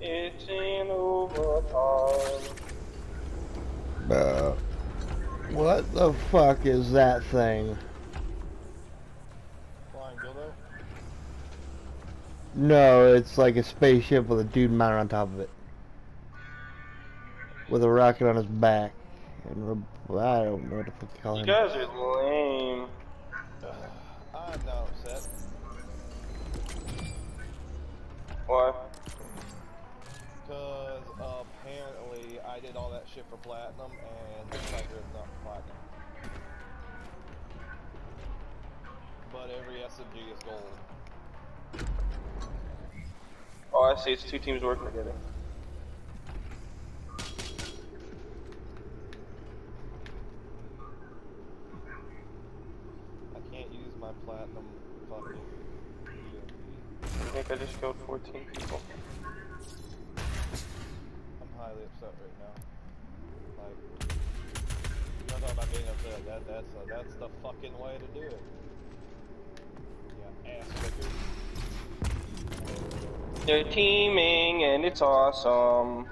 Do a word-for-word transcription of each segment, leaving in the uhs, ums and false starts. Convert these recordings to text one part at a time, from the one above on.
It's in overtime. Uh, what the fuck is that thing? Flying dildo? No, it's like a spaceship with a dude mounted on top of it. With a rocket on his back. And I don't know what the fuck you call You him. guys are lame. I'm not upset. Why? Because apparently I did all that shit for platinum and the sucker is not platinum. But every S M G is gold. Oh, I see. It's two teams working together. I can't use my platinum fucking U M P. I think I just killed fourteen people. I'm highly upset right now. Like, I'm not talking about being upset. That that's uh, that's the fucking way to do it. Yeah, ass kickers. They're teaming and it's awesome.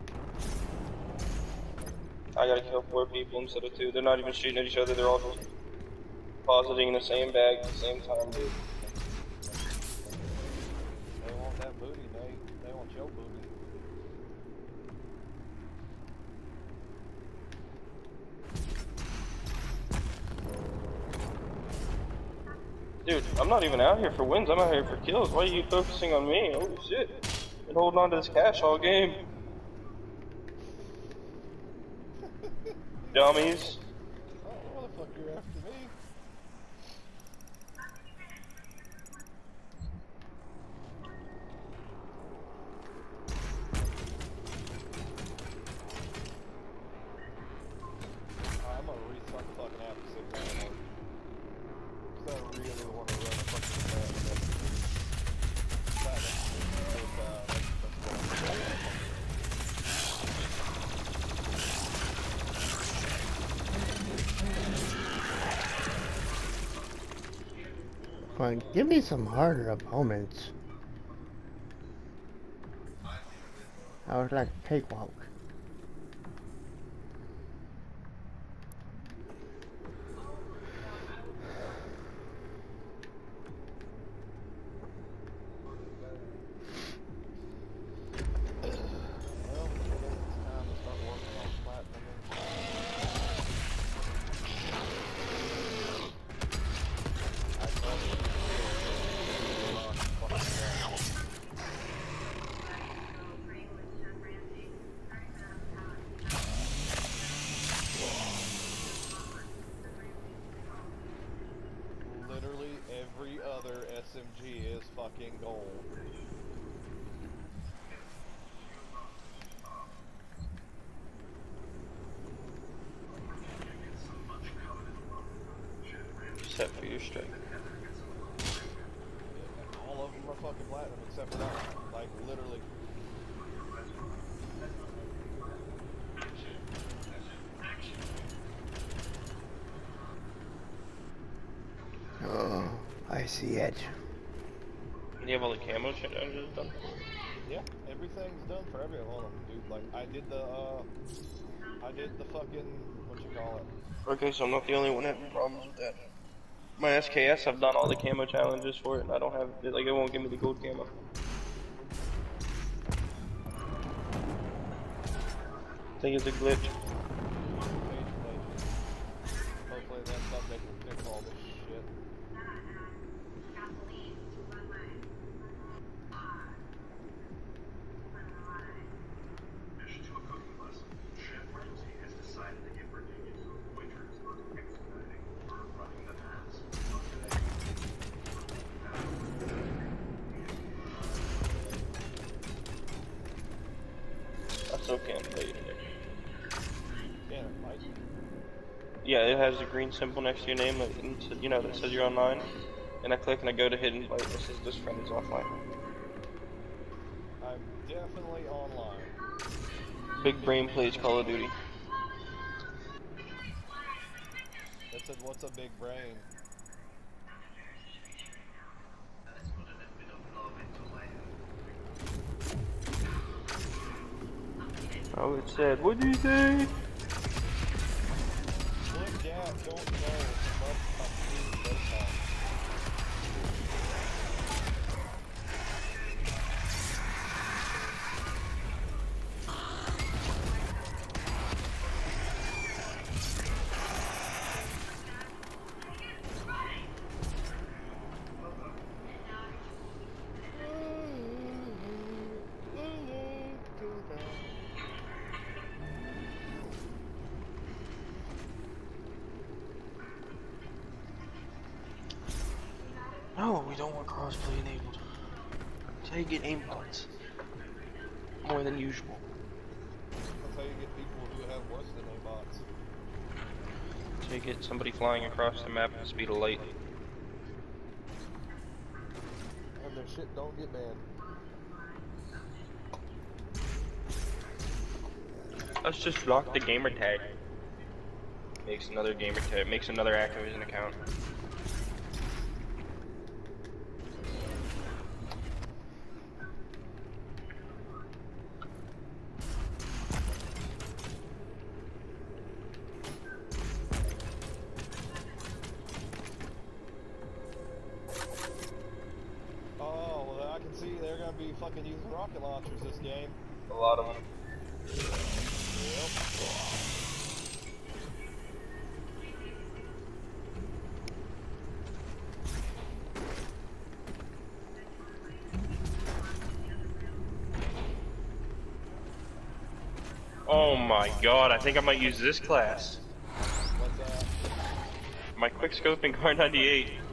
I gotta kill four people instead of two. They're not even shooting at each other. They're all just positing in the same bag at the same time, dude. They want that booty, Nate. They want your booty. Dude, I'm not even out here for wins. I'm out here for kills. Why are you focusing on me? Holy shit. Been holding on to this cash all game. Dummies. Oh, what the fuck you're after me? I'm gonna restart the fucking app to save my money. Cause I really want to run a fucking map. That's, that's, uh, that's, that's Fine, give me some harder opponents. I was like a cakewalk. Well, I guess it's time to start working on platinum and I told you the last fucking round. Literally every other S M G is fucking gold. Set for your strike. All of them are fucking platinum except for that one. Like, literally. Oh, I see it. You have all the camo challenges done? Yeah, everything's done for every one of them, dude. Like, I did the, uh, I did the fucking, what you call it? Okay, so I'm not the only one having problems with that. My S K S, I've done all the camo challenges for it, and I don't have, like, it won't give me the gold camo. I think it's a glitch. Hopefully that's something they can fix all this shit. I still can't play it. Yeah, Mike. Yeah, it has a green symbol next to your name, like, you know, that says you're online. And I click and I go to hidden invite. It says this friend is offline. I'm definitely online. Big Brain plays Call of Duty. That said, what's a big brain? Oh, it said, what'd you say? Look down, don't know. Must come through the time. No, we don't want crossplay enabled. That's how you get aim points. More than usual. That's how you get people who have worse than aimbots. That's how you get somebody flying across the map at the speed of light. And their shit don't get banned. Let's just block the gamer tag. Makes another gamer tag, makes another Activision account. Oh, well, I can see they're gonna be fucking using rocket launchers this game. A lot of them. Yep. Oh my god, I think I might use this class. What's that? My quick scope in Car ninety-eight.